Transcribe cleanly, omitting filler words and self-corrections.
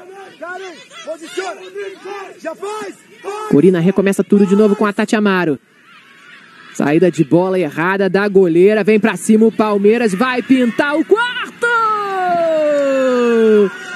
Corina recomeça tudo de novo com a Tati Amaro. Saída de bola errada da goleira. Vem pra cima o Palmeiras. Vai pintar o quarto!